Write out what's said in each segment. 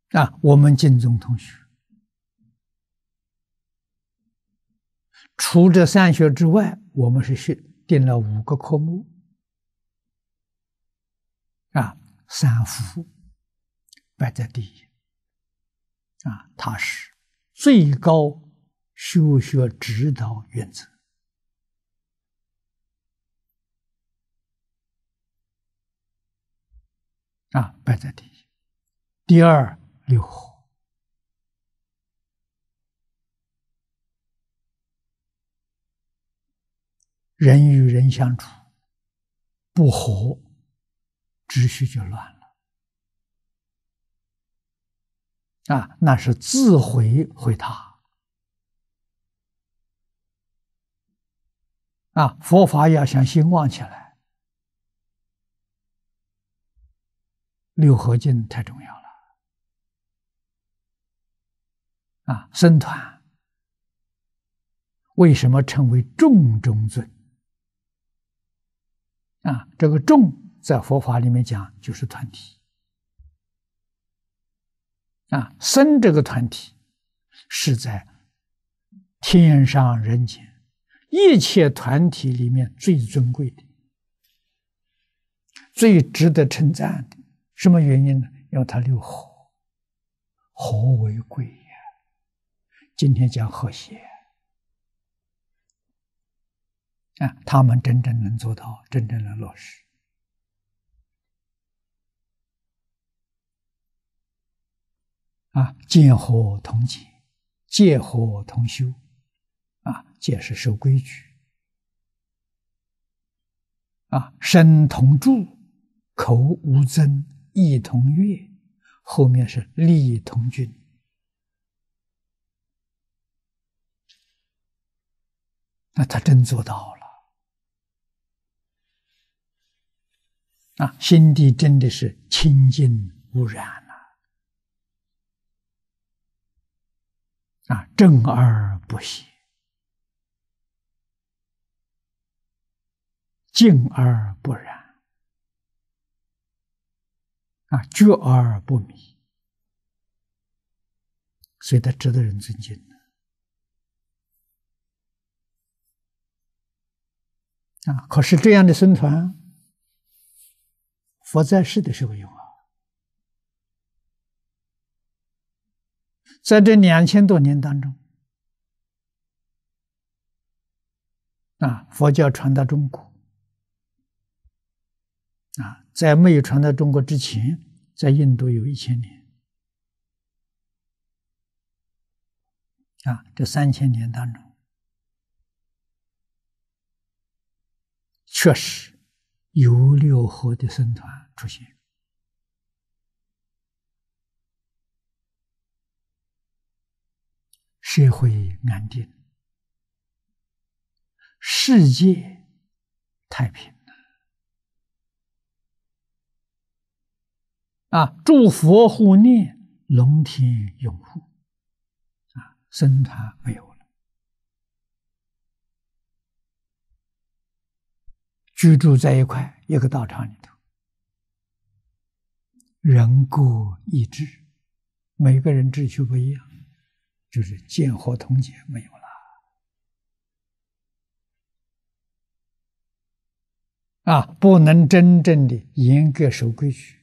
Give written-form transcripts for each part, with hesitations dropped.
我们晋中同学，除这3学之外，我们是定了5个科目。三福摆在第一。它是最高修学指导原则。摆在第一。第二，六和。人与人相处不和，秩序就乱了。那是自毁毁他。佛法要想兴旺起来，六和敬太重要了。僧团为什么称为众中尊？这个众在佛法里面讲就是团体。僧这个团体是在天上人间一切团体里面最尊贵的，最值得称赞的。什么原因呢？因为它六和，和为贵呀。今天讲和谐，他们真正能做到，真正能落实。见和同解，戒和同修。戒是守规矩。身同住，口无争，意同悦，后面是利同均。他真做到了。心地真的是清净无染正而不邪，静而不染，觉而不迷，所以他值得人尊敬的。可是这样的僧团，佛在世的时候有在这2000多年当中，佛教传到中国，在没有传到中国之前，在印度有1000年，这3000年当中，确实有六和的僧团出现。社会安定，世界太平诸佛护念，龙天拥护。僧团没有了，居住在一个道场里头，人各异志，每个人志趣不一样，就是见和同解没有了。不能真正的严格守规矩，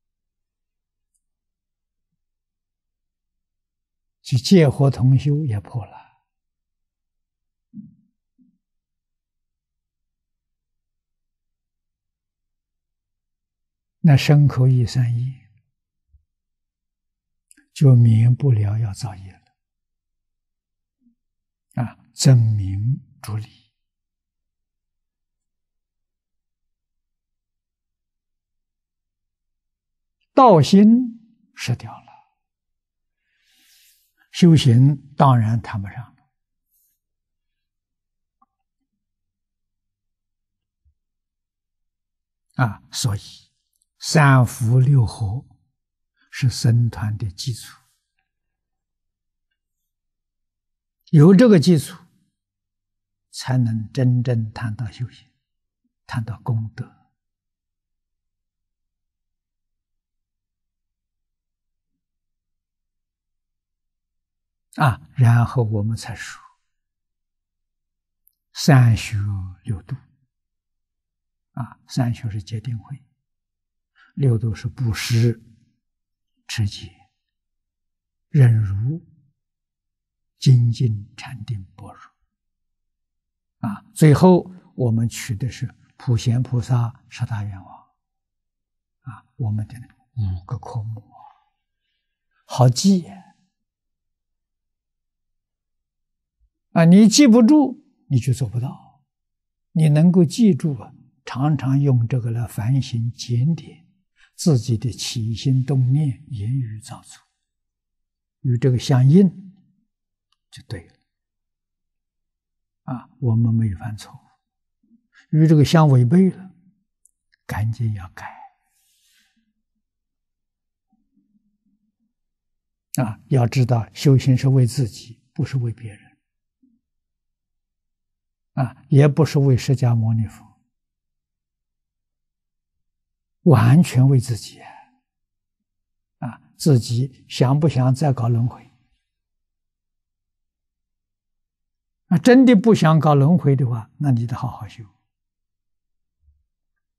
去戒和同修也破了。那身口意三业就免不了要造业了。争名逐利，道心失掉了，修行当然谈不上了。所以三福六和是僧团的基础，有这个基础，才能真正谈到修行，谈到功德。 然后我们才说三学六度。三学是戒定慧，六度是布施、持戒、忍辱、精进、禅定、般若。最后我们取的是普贤菩萨十大愿望。我们的5个科目，好记你记不住，你就做不到。你能够记住常常用这个来反省检点自己的起心动念、言语造作，与这个相应，就对了。我们没有犯错误，与这个相违背了，赶紧要改。要知道修行是为自己，不是为别人。也不是为释迦牟尼佛，完全为自己。自己想不想再搞轮回？真的不想搞轮回的话，那你得好好修。